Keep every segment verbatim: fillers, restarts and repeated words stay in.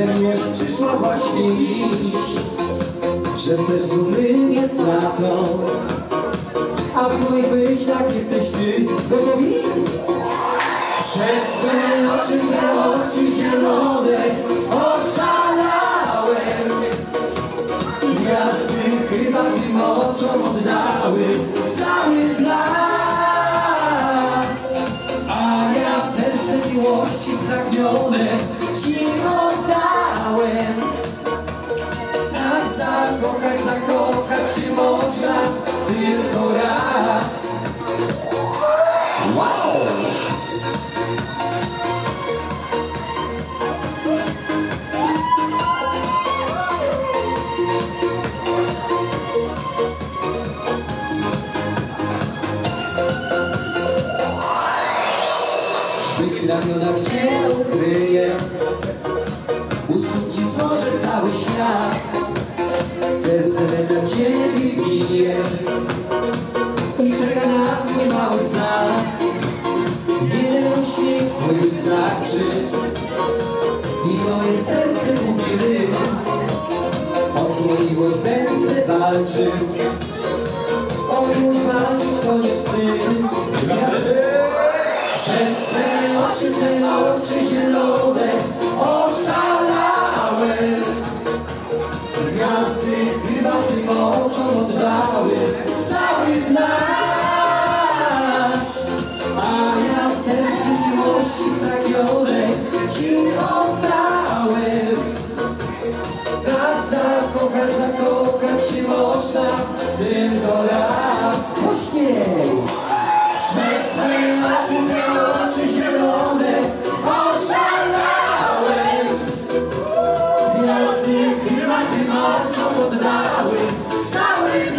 miłość przyszła właśnie dziś, że w sercu mym jest lato, a w moich myślach jesteś ty. Gotowi? Przez twoje oczy, te oczy zielone oszalałem. Gwiazdy chyba tym oczom oddały cały blask, a ja serce miłości spragnione ci oddałem. Tak zakochać, zakochać się można tylko raz. Wow! W tych ramionach cię ukryję, ustąp ci złożę cały świat. Serce me dla ciebie bije i czeka na twój mały znak. Jeden uśmiech twój wystarczy i moje serce mówi rym. O twą miłość będę walczył, o miłość walczyć to nie wstyd. Przez te oczy, te oczy zielone oszalałem. Gwiazdy chyba tym oczom oddały cały blask, a ja serce miłości spragnione ci oddałem. Tak zakochać, zakochać się można tylko raz. Głośniej! Przez te oczy, te oczy zielone oszalałem. Gwiazdy chyba tym oczom oddały cały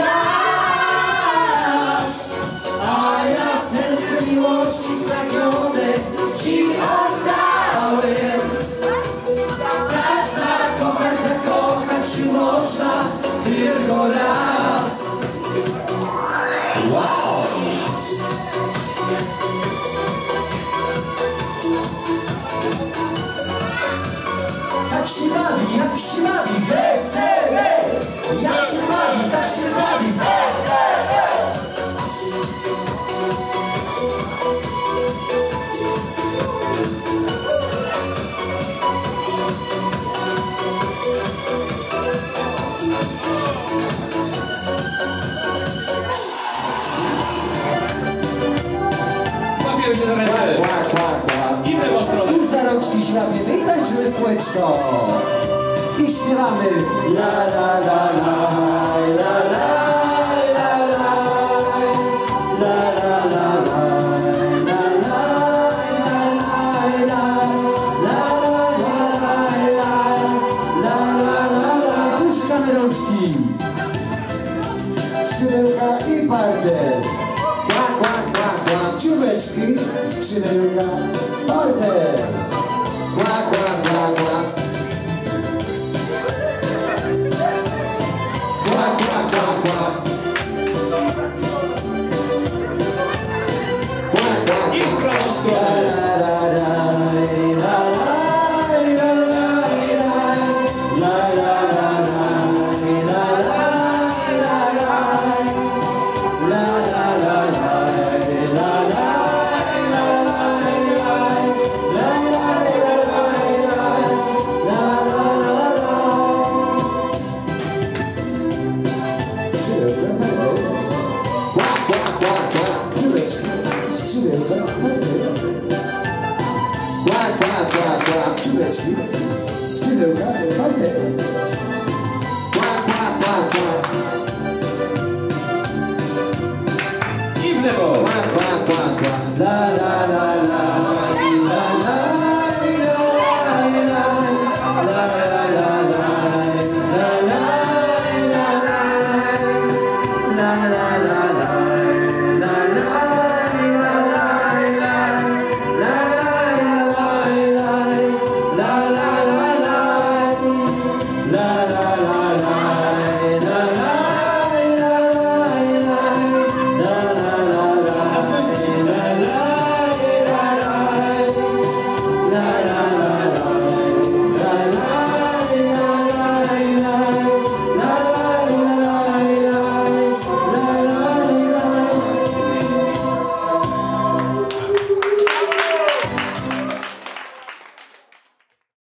blask, a ja serce miłości spragnione ci oddałem. Tak zakochać, zakochać się można tylko raz. Wow! Tak się bawi, jak się bawi, wesele! Jak się bawi, tak się bawi, wesele! Bawiłem się na ręce. Kła, kła, kła. I w lewą stronę. I za rączki ślapiemy i tańczymy w kółeczko. I śpiewamy la la la la la la la la la la la la. Puszczamy rączki. Skrzydełka i parter. Kła, kła, kła, kła. Ciubeczki, skrzydełka.